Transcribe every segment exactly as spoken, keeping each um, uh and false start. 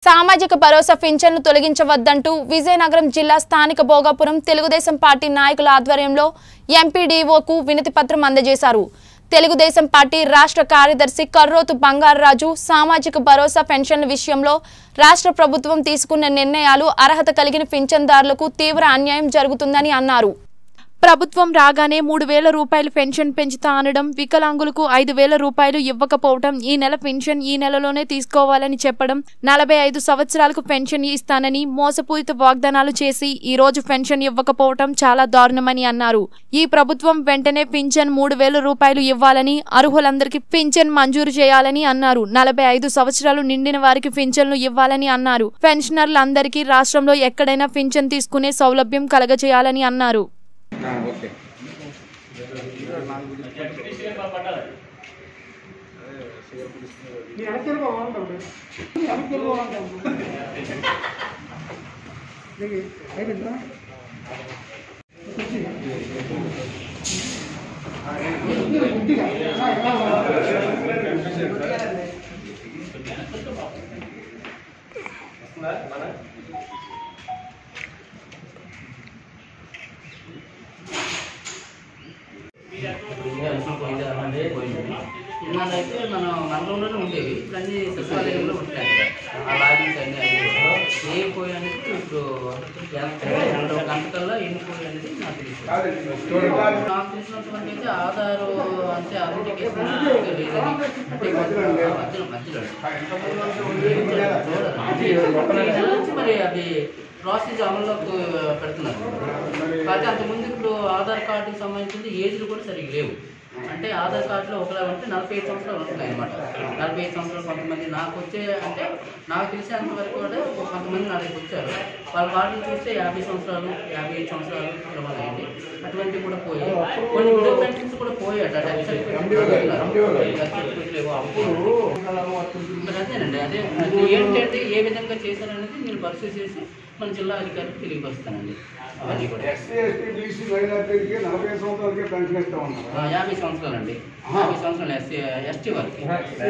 సామాజిక భరోసా పింఛన్ను తొలగించవద్దంటూ విజయనగరం జిల్లా స్థానిక భోగాపురం తెలుగుదేశం పార్టీ నాయకుల ఆధ్వర్యంలో ఎంపీడీఓకు వినతి పత్రం అందజేశారు. తెలుగుదేశం పార్టీ రాష్ట్ర కార్యదర్శి కర్రోతు బంగారరాజు సామాజిక భరోసా పెన్షన్ల విషయంలో రాష్ట్ర ప్రభుత్వం తీసుకున్న నిర్ణయాలు అర్హత కలిగిన పింఛన్దారులకు తీవ్ర అన్యాయం జరుగుతుందని అన్నారు. ప్రభుత్వం రాగానే మూడు వేల రూపాయలు పెన్షన్ పెంచుతా అనడం, వికలాంగులకు ఐదు వేల రూపాయలు ఇవ్వకపోవడం, ఈ నెల పెన్షన్ ఈ నెలలోనే తీసుకోవాలని చెప్పడం, నలభై ఐదు సంవత్సరాలకు పెన్షన్ ఇస్తానని మోసపూరిత వాగ్దానాలు చేసి ఈ రోజు పెన్షన్ ఇవ్వకపోవడం చాలా దారుణమని అన్నారు. ఈ ప్రభుత్వం వెంటనే పింఛన్ మూడు వేల రూపాయలు ఇవ్వాలని, అర్హులందరికీ పింఛన్ మంజూరు చేయాలని అన్నారు. నలభై ఐదు సంవత్సరాలు నిండిన వారికి పింఛన్లు ఇవ్వాలని అన్నారు. పెన్షనర్లందరికీ రాష్ట్రంలో ఎక్కడైనా పింఛన్ తీసుకునే సౌలభ్యం కలగజేయాలని అన్నారు. ఓకే ఇన్నాళ్ళైతే మనం మండలంలోనే ఉండేవి, అన్ని సచివాలయంలో ఉంటాయి కదా, ఆ లాగిన్స్ అన్నీ అవి ఏ పోయి అనేది ఇప్పుడు గంట కల్లా ఎన్ని పోయి అనేది నాకు తెలుసు. నాకు తెలిసినటువంటి అయితే ఆధారు అంటే అథెంటికేషన్ లేదని, అంటే మధ్యలో మధ్యలో మరి అది ప్రాసెస్ అమల్లోకి పెడుతున్నారు. కాబట్టి అంతకుముందు ఇప్పుడు ఆధార్ కార్డుకి సంబంధించిన ఏజ్లు కూడా సరిగ్గా లేవు. అంటే ఆధార్ కార్డులో ఒకలా ఉంటే నలభై ఐదు సంవత్సరాలు ఉంటున్నాయి అనమాట. నలభై ఐదు సంవత్సరాలు కొంతమంది నాకు వచ్చే, అంటే నాకు తెలిసేంత వరకు కూడా కొంతమంది నా దగ్గరికి వచ్చారు. వాళ్ళ కార్డులు చూస్తే యాభై సంవత్సరాలు యాభై ఐదు సంవత్సరాలు ఇలా ఉన్నాయండి. అటువంటివి కూడా పోయి కొన్ని విడో పెన్షన్స్ కూడా పోయాట. అదేనండి, అదే ఏంటంటే ఏ విధంగా చేశారనేది నేను పరిశీలి చేసి మన జిల్లా అధికారికి తెలియపరుస్తానండి. అవన్నీ కూడా యాభై సంవత్సరాలు అండి, యాభై సంవత్సరాలు ఎస్సీ ఎస్టీ వారికి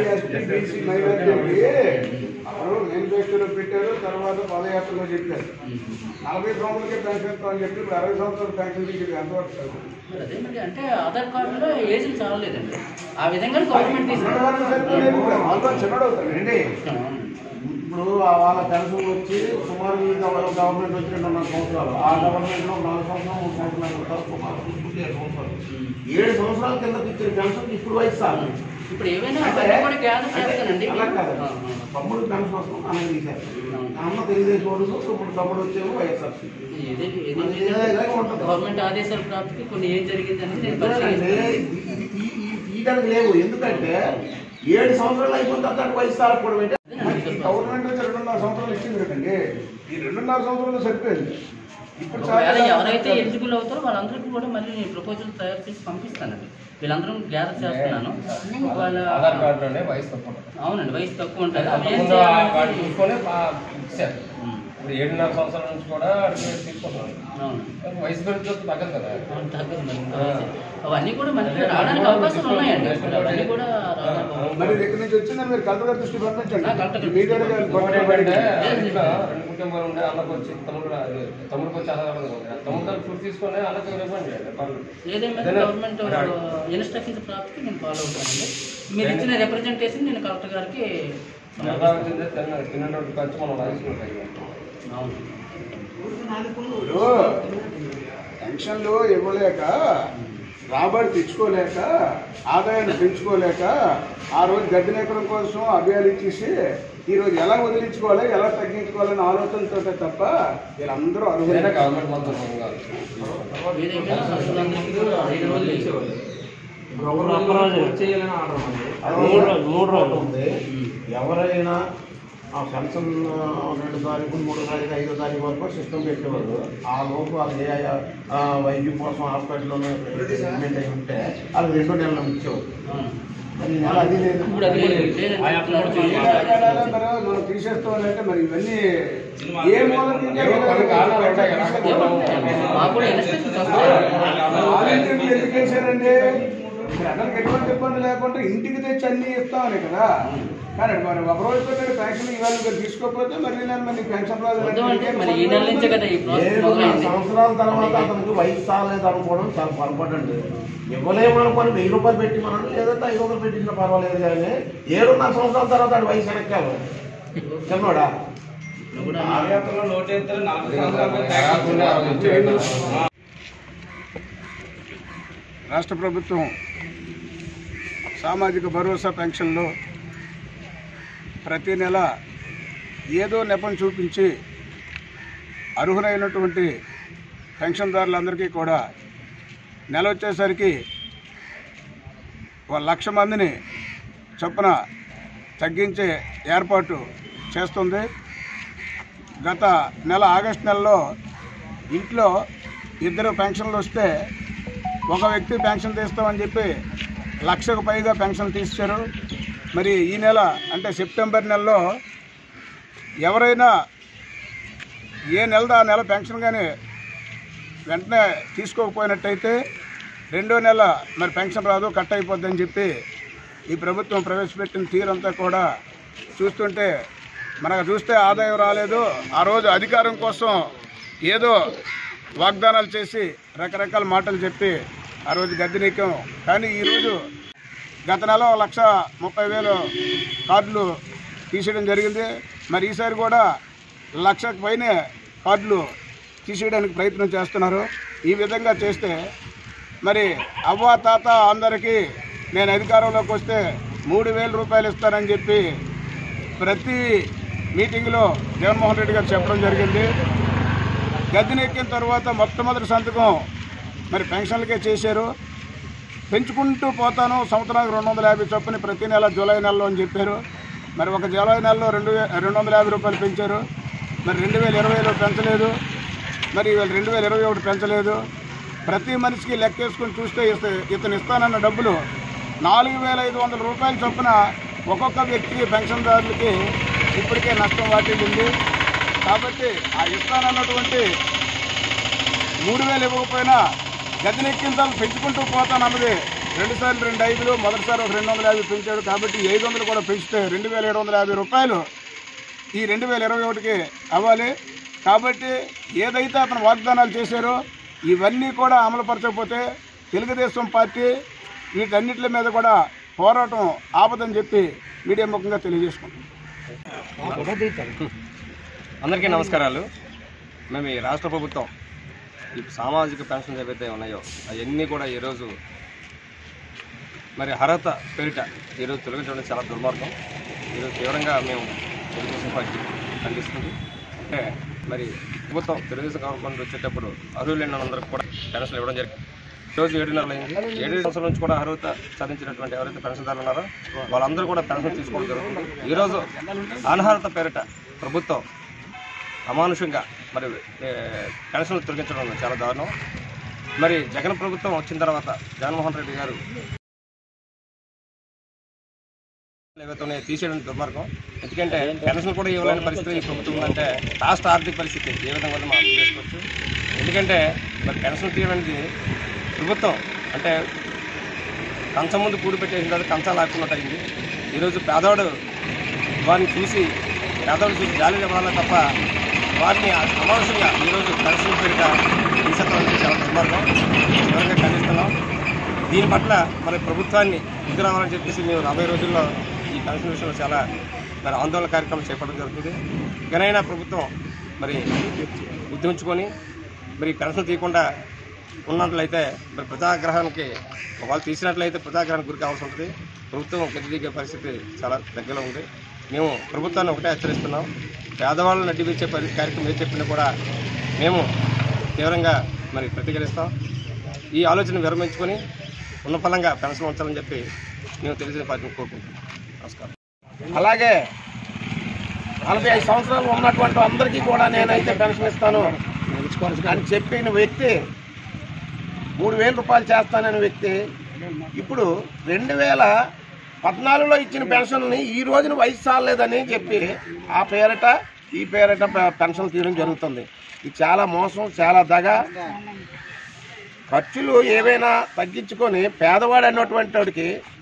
మేనిఫెస్టోలో పెట్టారు. తర్వాత పదయాత్రలో చెప్పారు నలభై సంవత్సరాలకే పెన్షన్ ఇస్తామని చెప్పి ఇప్పుడు అరవై సంవత్సరాలు పెన్షన్ తీసుకు ఎంతవరకు? అదేనండి, అంటే ఆధార్ కార్డులో ఏజ్ చాలలేదండి. ఆ విధంగా గవర్నమెంట్ చిన్నడు అవుతాడండి. ఇప్పుడు వాళ్ళ పెన్షన్ వచ్చి సుమారు గవర్నమెంట్ వచ్చి రెండున్నర సంవత్సరాలు, ఆ గవర్నమెంట్ లో నాలుగు సంవత్సరాలు మూడు సంవత్సరాలు ఉంటారు. సుమారు ఏడు సంవత్సరాలు ఏడు సంవత్సరాల కింద ఇచ్చిన పెన్షన్ ఇప్పుడు వయసు ఇప్పుడు ఏమైనా అలా కాదు. తమ్ముడు పెన్షన్ వస్తాం అన్నది తీశారు. అమ్మ తెలుగుదేశం ఓడు, ఇప్పుడు తమ్ముడు వచ్చేమో వైఎస్ఆర్. గవర్నమెంట్ ఆదేశాల ప్రాప్తికి కొన్ని ఏం జరిగింది అనేది తీయడానికి లేవు. ఎందుకంటే ఏడు సంవత్సరాలు అయిపోయిన తర్వాత వయసు తాగకూడదు. గవర్నమెంట్ వచ్చి రెండున్నర సంవత్సరాలు ఇచ్చింది కదండి, ఈ రెండున్నర సంవత్సరాలు సరిపోయింది. ఇప్పుడు ఎవరైతే ఎలిజిబుల్ అవుతారో వాళ్ళందరికీ కూడా మళ్ళీ నేను ప్రపోజల్ తయారు చేసి పంపిస్తానండి. వీళ్ళందరూ గ్యాదర్ చేస్తున్నాను. వాళ్ళ ఆధార్ కార్డులోనే వయసు తక్కువ, అవునండి, వయసు తక్కువ ఉంటుంది. ఇప్పుడు ఏడున్నర సంవత్సరాల నుంచి కూడా తీసుకుంటున్నాను. అవును, వయసు పెరుగుతుంది తగ్గదు కదా, తగ్గదు. అవన్నీ కూడా మనకి రావడానికి అవకాశాలు ఉన్నాయండి. అవన్నీ కూడా మరి దగ్గర నుంచి వచ్చిందని మీరు కలెక్టర్ దృష్టి పంపించండి. రెండు కుటుంబాలు ఉండే అన్నకు వచ్చి తమ్ముడు తమ్ముడికి వచ్చి ఆధార్ తమ్ముడు ఫుడ్ తీసుకొని అన్నకు ఏదైనా గవర్నమెంట్ ఇన్స్ట్రక్షన్స్ ప్రాప్తికి నేను ఫాలో అవుతానండి. మీరు ఇచ్చిన రిప్రజెంటేషన్ నేను కలెక్టర్ గారికి తిన్నటువంటి ఖర్చు మనం రాసుకుంటాం. పెన్షన్లు ఇవ్వలేక, రాబడి తెచ్చుకోలేక, ఆదాయాన్ని పెంచుకోలేక ఆ రోజు గడ్డినెక్కడం కోసం అభయాలు ఇచ్చేసి ఈరోజు ఎలా వదిలించుకోవాలి, ఎలా తగ్గించుకోవాలనే ఆలోచనతో తప్ప వీళ్ళందరూ అర్హులైన గవర్నమెంట్ మొత్తం మూడు రోజులు ఉంది. ఎవరైనా ఆ పెన్షన్ రెండు తారీఖు మూడో తారీఖు ఐదో తారీఖు వరకు సిస్టమ్ పెట్టేవారు. ఆ లోపు అది వైద్యం కోసం హాస్పిటల్లో ట్రీట్మెంట్ అయి ఉంటే అది రెండో నెలలు ఇచ్చేవారు. అది లేదు, మనం తీసేస్తామంటే మరి ఇవన్నీ ఏ మూలం ఎందుకు వేసారండి? అతనికి ఎటువంటి ఇబ్బంది లేకుండా ఇంటికి తెచ్చి అన్ని ఇస్తామని కదా. కానీ మరి ఒక రోజుతో నేను పెన్షన్ ఇవాళ మీరు తీసుకోకపోతే మరి నేను మరి పెన్షన్ రాదు మరి ఈ నెల నుంచే కదా ఈ ప్రాసెస్ ఏడు మొదలైంది. సంవత్సరాల తర్వాత అతనికి వయసు చాలేదు అనుకోవడం చాలా పొరపాటు. ఇవ్వలేము అనుకోని వెయ్యి రూపాయలు పెట్టి మనం లేదంటే ఐదు వందలు పెట్టించినా పర్వాలేదు కానీ ఏడున్నర సంవత్సరాల తర్వాత ఆడు వయసు వెనక్కాలి చిన్నోడా. రాష్ట్ర ప్రభుత్వం సామాజిక భరోసా పెన్షన్లో ప్రతి నెల ఏదో నెపం చూపించి అర్హులైనటువంటి పెన్షన్దారులందరికీ కూడా నెల వచ్చేసరికి ఒక లక్ష మందిని చొప్పున తగ్గించే ఏర్పాటు చేస్తుంది. గత నెల ఆగస్టు నెలలో ఇంట్లో ఇద్దరు పెన్షన్లు వస్తే ఒక వ్యక్తి పెన్షన్ తీస్తామని చెప్పి లక్షకు పైగా పెన్షన్ తీశారు. మరి ఈ నెల అంటే సెప్టెంబర్ నెలలో ఎవరైనా ఏ నెలదా ఆ నెల పెన్షన్ కానీ వెంటనే తీసుకోకపోయినట్టయితే రెండో నెల మరి పెన్షన్ రాదు, కట్ అయిపోద్దని చెప్పి ఈ ప్రభుత్వం ప్రవేశపెట్టిన తీరంతా కూడా చూస్తుంటే మనకు చూస్తే ఆదాయం రాలేదు. ఆ రోజు అధికారం కోసం ఏదో వాగ్దానాలు చేసి రకరకాల మాటలు చెప్పి ఆ రోజు గద్దెనెక్కాం. కానీ ఈరోజు గత నెల లక్ష ముప్పై వేలు కార్డులు తీసేయడం జరిగింది. మరి ఈసారి కూడా లక్షకు పైనే కార్డులు తీసేయడానికి ప్రయత్నం చేస్తున్నారు. ఈ విధంగా చేస్తే మరి అవ్వ తాత అందరికీ నేను అధికారంలోకి వస్తే మూడు వేల రూపాయలు ఇస్తానని చెప్పి ప్రతి మీటింగ్లో జగన్మోహన్ రెడ్డి గారు చెప్పడం జరిగింది. గద్దెనెక్కిన తర్వాత మొట్టమొదటి సంతకం మరి పెన్షన్లకే చేశారు. పెంచుకుంటూ పోతాను సంవత్సరానికి రెండు వందల యాభై చొప్పున ప్రతి నెల జూలై నెలలో అని చెప్పారు. మరి ఒక జూలై నెలలో రెండు రెండు వందల యాభై రూపాయలు పెంచారు. మరి రెండు వేల ఇరవైలో పెంచలేదు, మరి రెండు వేల ఇరవై ఒకటి పెంచలేదు. ప్రతి మనిషికి లెక్కేసుకుని చూస్తే ఇతను ఇస్తానన్న డబ్బులు నాలుగు వేల ఐదు వందల రూపాయల చొప్పున ఒక్కొక్క వ్యక్తికి పెన్షన్దారులకి ఇప్పటికే నష్టం వాటిల్లింది. కాబట్టి ఆ ఇస్తానన్నటువంటి మూడు వేలు ఇవ్వకపోయినా గద్దెనెక్కిన తర్వాత పెంచుకుంటూ పోతానన్నది రెండుసార్లు రెండు ఐదులు మొదటిసారి ఒక రెండు వందల యాభై పెంచాడు. కాబట్టి ఐదు వందలు కూడా పెంచితే రెండు వేల ఏడు వందల యాభై రూపాయలు ఈ రెండు వేల ఇరవై ఒకటికి అవ్వాలి. కాబట్టి ఏదైతే అతను వాగ్దానాలు చేశారో ఇవన్నీ కూడా అమలుపరచకపోతే తెలుగుదేశం పార్టీ వీటన్నిటి మీద కూడా పోరాటం ఆపదని చెప్పి మీడియా ముఖంగా తెలియజేసుకుంటాం. అందరికీ నమస్కారాలు. మేము ఈ రాష్ట్ర ప్రభుత్వం ఈ సామాజిక పెన్షన్లు ఏవైతే ఉన్నాయో అవన్నీ కూడా ఈరోజు మరి అర్హత పేరిట ఈరోజు తొలగించడం చాలా దుర్మార్గం. ఈరోజు తీవ్రంగా మేము తెలుగుదేశం పార్టీ ఖండిస్తుంది. అంటే మరి ప్రభుత్వం తెలుగుదేశం గవర్నమెంట్ వచ్చేటప్పుడు అర్హులైన అందరికి కూడా పెన్షన్లు ఇవ్వడం జరిగింది. ఈరోజు ఏడున్నర అయింది. ఏడు సంవత్సరాల నుంచి కూడా అర్హత సాధించినటువంటి ఎవరైతే పెన్షన్దారులు ఉన్నారో వాళ్ళందరూ కూడా పెన్షన్ తీసుకోవడం జరుగుతుంది. ఈరోజు అనర్హత పేరిట ప్రభుత్వం అమానుషంగా మరి పెన్షన్లు తొలగించడం చాలా దారుణం. మరి జగన్ ప్రభుత్వం వచ్చిన తర్వాత జగన్మోహన్ రెడ్డి గారు ఏవైతే తీసేయడం దుర్మార్గం. ఎందుకంటే పెన్షన్ కూడా ఇవ్వలేని పరిస్థితి ఈ ప్రభుత్వం ఉందంటే రాష్ట్ర ఆర్థిక పరిస్థితి ఏ విధంగా మనం అర్థం చేసుకోవచ్చు. ఎందుకంటే మరి పెన్షన్ తీయడానికి ప్రభుత్వం అంటే కంచం ముందు కూడి పెట్టేసిన తర్వాత కంచం లాక్కున్నట్టు అయింది. ఈరోజు పేదవాడు వారిని చూసి పేదవాడు చూసి జాలి ఇవ్వాలే తప్ప వారిని అమానుషంగా ఈరోజు పెన్షన్ పేరిట తీసేస్తాం చాలా దుర్మార్గం. ఎవరిగా ఖండిస్తున్నాం. దీని పట్ల మరి ప్రభుత్వాన్ని ముందు రావాలని చెప్పేసి మేము రాబోయే రోజుల్లో ఈ పెన్షన్ విషయంలో చాలా మరి ఆందోళన కార్యక్రమం చేపట్టడం జరుగుతుంది. ఇకనైనా ప్రభుత్వం మరి ఉద్యమించుకొని మరి పెన్షన్ తీయకుండా ఉన్నట్లయితే మరి ప్రజాగ్రహానికి వాళ్ళు తీసినట్లయితే ప్రజాగ్రహానికి గురి కావాల్సి ఉంటుంది. ప్రభుత్వం గద్దెదిగే పరిస్థితి చాలా దగ్గరలో ఉంది. మేము ప్రభుత్వాన్ని ఒకటే హెచ్చరిస్తున్నాం. పేదవాళ్ళని అడ్డిపించే పరి కార్యక్రమం ఏ చెప్పినా కూడా మేము తీవ్రంగా మరి ప్రతిఘటిస్తాం. ఈ ఆలోచన విరమించుకొని ఉన్న ఫలంగా పెన్షన్ ఉంచాలని చెప్పి మేము తెలుగుదేశం పార్టీని కోరుకుంటున్నాం. నమస్కారం. అలాగే నలభై ఐదు సంవత్సరాలు ఉన్నటువంటి అందరికీ కూడా నేనైతే పెన్షన్ ఇస్తాను అని చెప్పిన వ్యక్తి మూడు వేల రూపాయలు చేస్తానని వ్యక్తి ఇప్పుడు రెండు వేల పద్నాలుగులో ఇచ్చిన పెన్షన్ని ఈ రోజున వయసు చాలేదని చెప్పి ఆ పేరట ఈ పేరట పెన్షన్ తీయడం జరుగుతుంది. ఇది చాలా మోసం, చాలా దగ. ఖర్చులు ఏవైనా తగ్గించుకొని పేదవాడు అన్నటువంటి వాడికి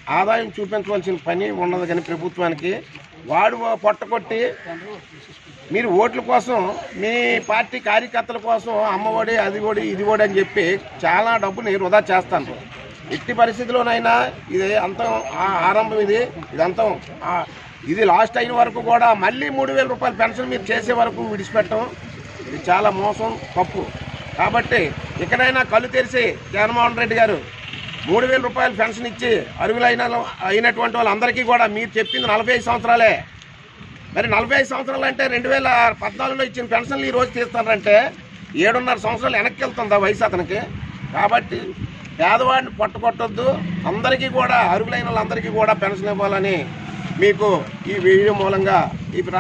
ఆదాయం చూపించవలసిన పని ఉన్నది కానీ ప్రభుత్వానికి వాడు పొట్టకొట్టి మీరు ఓట్ల కోసం మీ పార్టీ కార్యకర్తల కోసం అమ్మఒడి అది ఒడి ఇది ఒడి అని చెప్పి చాలా డబ్బుని వృధా చేస్తాను. ఎట్టి పరిస్థితిలోనైనా ఇది అంతం ఆరంభం, ఇది ఇదంతం ఇది లాస్ట్ అయిన వరకు కూడా మళ్ళీ మూడు వేల రూపాయల పెన్షన్ మీరు చేసే వరకు విడిచిపెట్టడం ఇది చాలా మోసం, తప్పు. కాబట్టి ఇకనైనా కళ్ళు తెరిచి జగన్మోహన్ రెడ్డి గారు మూడు వేల రూపాయల పెన్షన్ ఇచ్చి అర్హులైన అయినటువంటి వాళ్ళందరికీ కూడా మీరు చెప్పింది నలభై ఐదు సంవత్సరాలే. మరి నలభై ఐదు సంవత్సరాలు అంటే రెండు వేల పద్నాలుగులో ఇచ్చిన పెన్షన్లు ఈ రోజు తీస్తారంటే ఏడున్నర సంవత్సరాలు వెనక్కి వెళ్తుందా వయసు అతనికి? కాబట్టి పేదవాడిని పట్టుకొట్టొద్దు, అందరికీ కూడా అర్హులైన వాళ్ళందరికీ కూడా పెన్షన్ ఇవ్వాలని మీకు ఈ వీడియో మూలంగా ఈ